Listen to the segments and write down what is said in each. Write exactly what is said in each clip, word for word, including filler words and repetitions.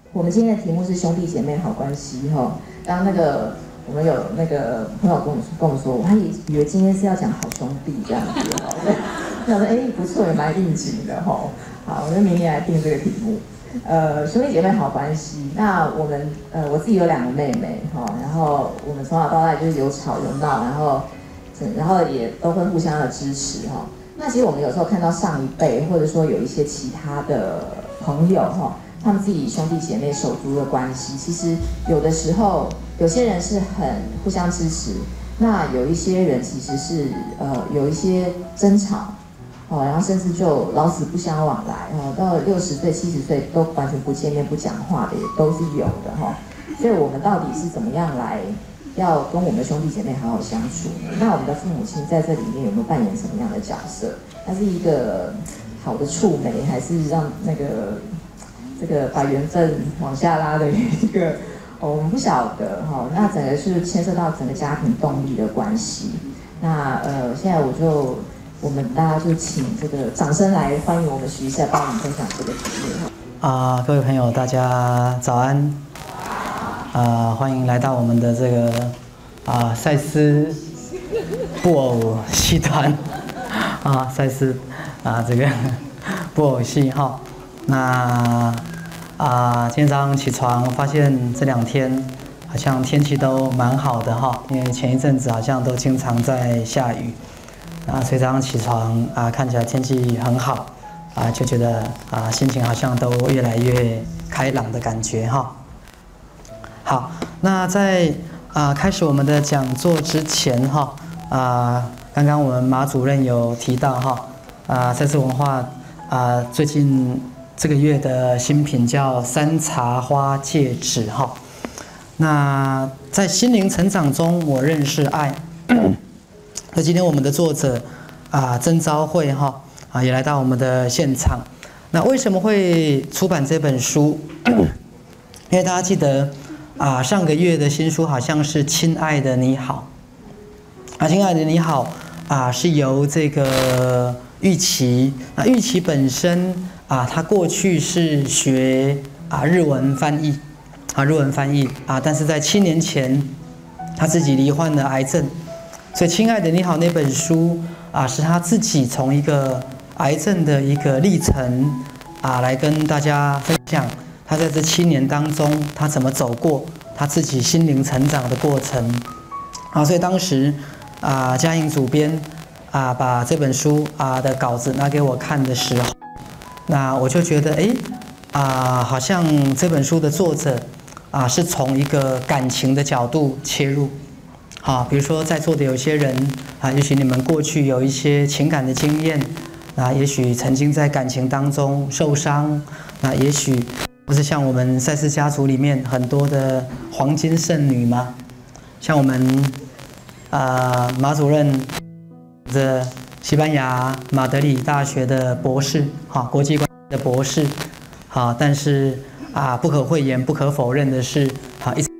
我们今天的题目是兄弟姐妹好关系哈。刚刚那个我们有那个朋友跟我们跟我们说，我还以为今天是要讲好兄弟这样子哈。我想说，哎，不错，也蛮应景的哈。好，我们明年来定这个题目。呃，兄弟姐妹好关系。那我们呃，我自己有两个妹妹哈，然后我们从小到大就是有吵有闹，然后然后也都会互相的支持哈。那其实我们有时候看到上一辈，或者说有一些其他的朋友哈。他们自己兄弟姐妹手足的关系，其实有的时候有些人是很互相支持，那有一些人其实是呃有一些争吵，哦，然后甚至就老死不相往来，哦，到六十岁、七十岁都完全不见面、不讲话的也都是有的哈。所以我们到底是怎么样来要跟我们的兄弟姐妹好好相处呢？那我们的父母亲在这里面有没有扮演什么样的角色？他是一个好的触媒，还是让那个？这个把缘分往下拉的一个，哦，我们不晓得哈、哦。那整个是牵涉到整个家庭动力的关系。那呃，现在我就我们大家就请这个掌声来欢迎我们徐医师帮我们分享这个题目。 啊、呃，各位朋友，大家早安。啊、呃，欢迎来到我们的这个啊、呃、赛斯布偶戏团啊，赛斯啊这个布偶戏哈。那啊，今天早上起床发现这两天好像天气都蛮好的哈，因为前一阵子好像都经常在下雨，啊，所以早上起床啊，看起来天气很好，啊，就觉得啊，心情好像都越来越开朗的感觉哈。好，那在啊开始我们的讲座之前哈，啊，刚刚我们马主任有提到哈，啊，赛斯文化啊最近。这个月的新品叫山茶花戒指哈。那在心灵成长中，我认识爱。那今天我们的作者啊曾昭慧哈啊也来到我们的现场。那为什么会出版这本书？因为大家记得啊上个月的新书好像是《亲爱的你好》啊，《亲爱的你好》啊是由这个玉琪，那玉琪本身。啊，他过去是学啊日文翻译，啊日文翻译啊，但是在七年前，他自己罹患了癌症，所以《亲爱的你好》那本书啊，是他自己从一个癌症的一个历程啊，来跟大家分享他在这七年当中他怎么走过他自己心灵成长的过程啊，所以当时啊嘉颖主编啊把这本书啊的稿子拿给我看的时候。那我就觉得，哎，啊，好像这本书的作者啊，是从一个感情的角度切入，啊，比如说在座的有些人啊，也许你们过去有一些情感的经验，啊，也许曾经在感情当中受伤，那也许不是像我们赛斯家族里面很多的黄金圣女吗？像我们啊马主任的。西班牙马德里大学的博士，哈，国际关系的博士，好，但是啊，不可讳言、不可否认的是，好，一直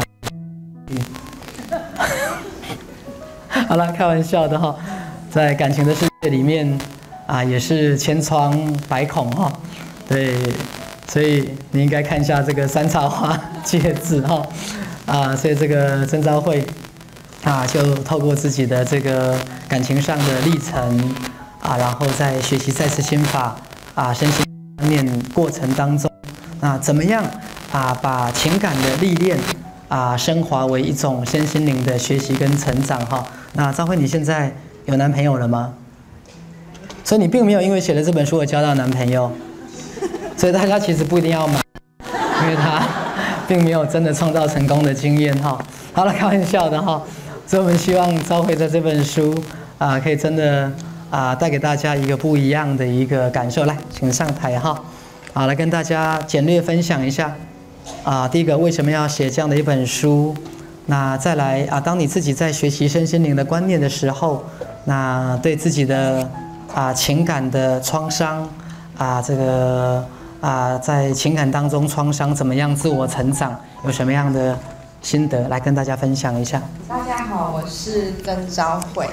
好了，开玩笑的哈，在感情的世界里面啊，也是千疮百孔哈，对，所以你应该看一下这个山茶花戒指哈，啊，所以这个曾昭慧。啊，就透过自己的这个感情上的历程啊，然后在学习赛斯心法啊、身心观念过程当中，啊，怎么样啊，把情感的历练啊升华为一种身心灵的学习跟成长哈。那昭慧，你现在有男朋友了吗？所以你并没有因为写了这本书而交到男朋友，所以大家其实不一定要买，因为他并没有真的创造成功的经验哈。好了，开玩笑的哈。所以我们希望昭慧在这本书啊，可以真的啊带给大家一个不一样的一个感受。来，请上台哈，啊，来跟大家简略分享一下啊。第一个，为什么要写这样的一本书？那再来啊，当你自己在学习身心灵的观念的时候，那对自己的啊情感的创伤啊，这个啊在情感当中创伤怎么样自我成长，有什么样的心得来跟大家分享一下？ 大家好，我是曾昭慧。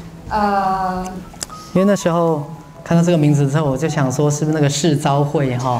呃， 因为那时候看到这个名字之后，我就想说，是不是那个世昭慧哈？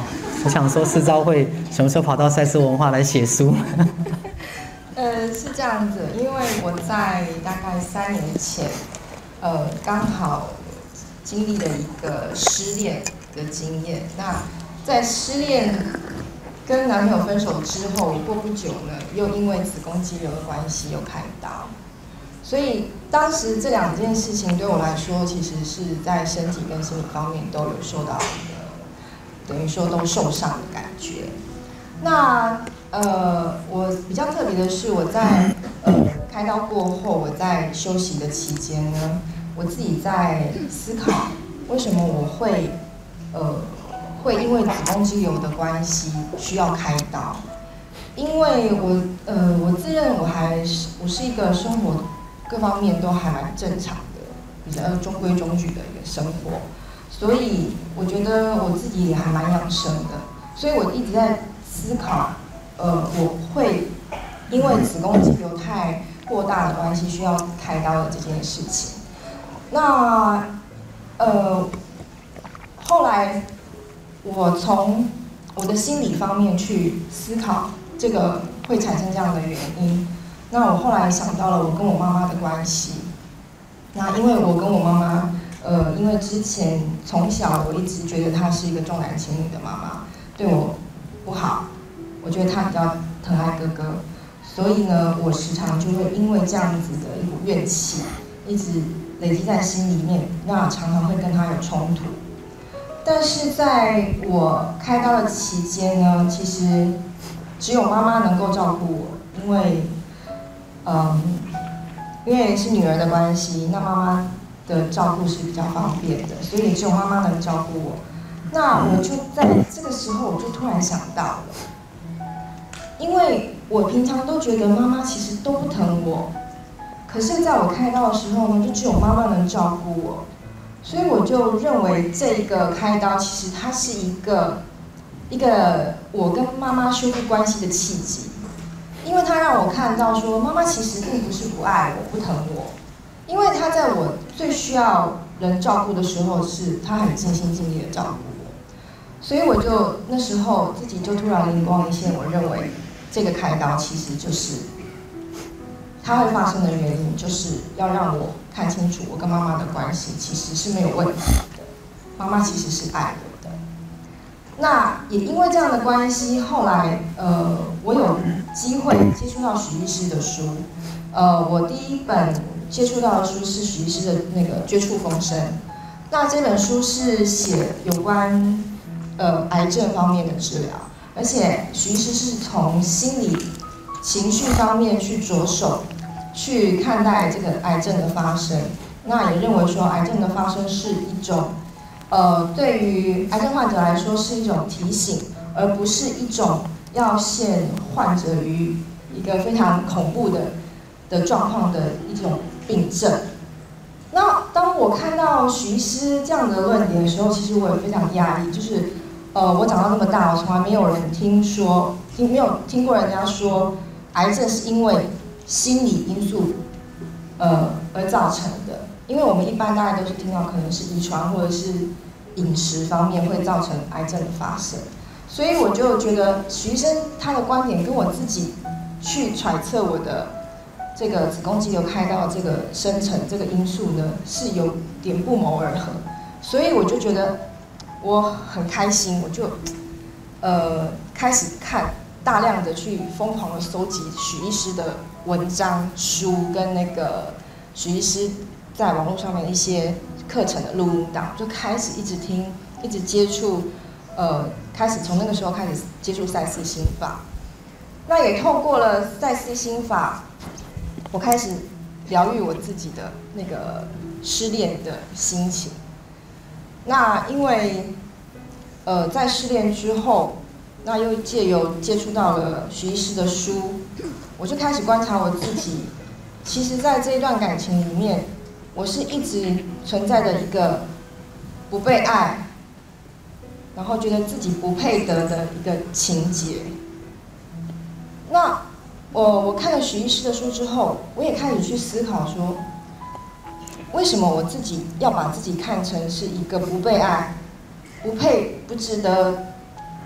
我想说，世昭会什么时候跑到赛斯文化来写书？ 呃，是这样子，因为我在大概三年前，呃，刚好经历了一个失恋的经验。那在失恋跟男朋友分手之后，过不久呢，又因为子宫肌瘤的关系又开刀。所以当时这两件事情对我来说，其实是在身体跟心理方面都有受到一个，等于说都受伤的感觉。那呃，我比较特别的是，我在呃开刀过后，我在休息的期间呢，我自己在思考，为什么我会呃会因为子宫肌瘤的关系需要开刀？因为我呃我自认我还是我是一个生活各方面都还蛮正常的，比较中规中矩的一个生活，所以我觉得我自己也还蛮养生的，所以我一直在思考，呃，我会因为子宫肌瘤太过大的关系需要开刀的这件事情。那呃，后来我从我的心理方面去思考这个会产生这样的原因。那我后来想到了我跟我妈妈的关系。那因为我跟我妈妈，呃，因为之前从小我一直觉得她是一个重男轻女的妈妈，对我不好，我觉得她比较疼爱哥哥，所以呢，我时常就会因为这样子的一股怨气，一直累积在心里面，那常常会跟她有冲突。但是在我开刀的期间呢，其实只有妈妈能够照顾我，因为，嗯，因为是女儿的关系，那妈妈的照顾是比较方便的，所以只有妈妈能照顾我。那我就在这个时候，我就突然想到了，因为我平常都觉得妈妈其实都不疼我，可是在我开刀的时候呢，就只有妈妈能照顾我。所以我就认为这一个开刀，其实它是一个一个我跟妈妈修复关系的契机，因为它让我看到说，妈妈其实并不是不爱我、不疼我，因为她在我最需要人照顾的时候，是她很尽心尽力的照顾我。所以我就那时候自己就突然灵光一现，我认为这个开刀其实就是它会发生的原因，就是要让我看清楚我跟妈妈的关系其实是没有问题的，妈妈其实是爱我的。那也因为这样的关系，后来呃，我有机会接触到许医师的书。呃，我第一本接触到的书是许医师的那个《绝处逢生》。那这本书是写有关呃癌症方面的治疗，而且许医师是从心理、情绪方面去着手。去看待这个癌症的发生，那也认为说癌症的发生是一种，呃，对于癌症患者来说是一种提醒，而不是一种要陷患者于一个非常恐怖的的状况的一种病症。那当我看到许医师这样的论点的时候，其实我也非常压抑，就是呃，我长到这么大，我从来没有人听说，听没有听过人家说癌症是因为心理因素，呃，而造成的。因为我们一般大概都是听到可能是遗传或者是饮食方面会造成癌症的发生，所以我就觉得许医生他的观点跟我自己去揣测我的这个子宫肌瘤开刀这个生成这个因素呢，是有点不谋而合，所以我就觉得我很开心，我就呃开始看。大量的去疯狂的搜集许医师的文章、书跟那个许医师在网络上面一些课程的录音档，就开始一直听，一直接触，呃，开始从那个时候开始接触赛斯心法。那也透过了赛斯心法，我开始疗愈我自己的那个失恋的心情。那因为，呃，在失恋之后。那又借由接触到了许医师的书，我就开始观察我自己。其实，在这一段感情里面，我是一直存在的一个不被爱，然后觉得自己不配得的一个情节。那我我看了许医师的书之后，我也开始去思考说，为什么我自己要把自己看成是一个不被爱、不配、不值得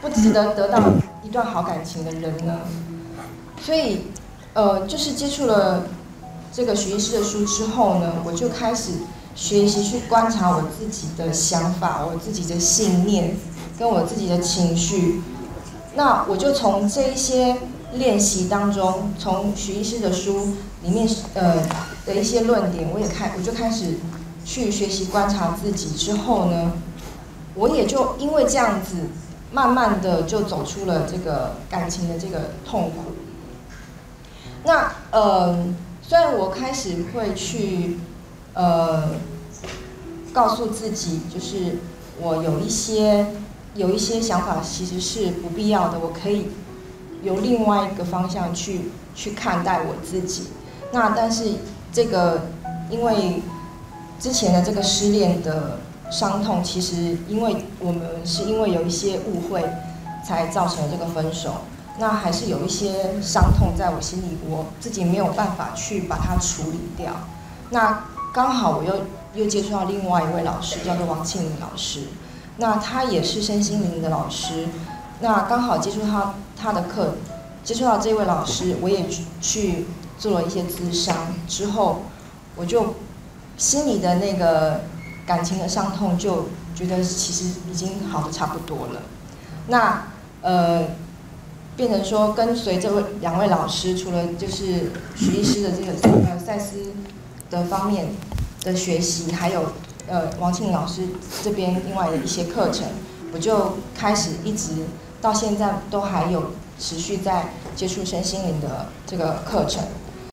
不值得得到一段好感情的人呢？所以，呃，就是接触了这个许医师的书之后呢，我就开始学习去观察我自己的想法、我自己的信念跟我自己的情绪。那我就从这一些练习当中，从许医师的书里面呃的一些论点，我也开我就开始去学习观察自己之后呢，我也就因为这样子，慢慢的就走出了这个感情的这个痛苦。那呃，虽然我开始会去呃告诉自己，就是我有一些有一些想法其实是不必要的，我可以由另外一个方向去去看待我自己。那但是这个因为之前的这个失恋的伤痛，其实因为我们是因为有一些误会才造成了这个分手。那还是有一些伤痛在我心里，我自己没有办法去把它处理掉。那刚好我又又接触到另外一位老师，叫做王庆玲老师。那他也是身心灵的老师。那刚好接触他他的课，接触到这位老师，我也去做了一些咨商之后，我就心里的那个感情的伤痛，就觉得其实已经好的差不多了。那呃。变成说跟随这位两位老师，除了就是许医师的这个呃赛斯的方面的学习，还有呃王庆老师这边另外的一些课程，我就开始一直到现在都还有持续在接触身心灵的这个课程。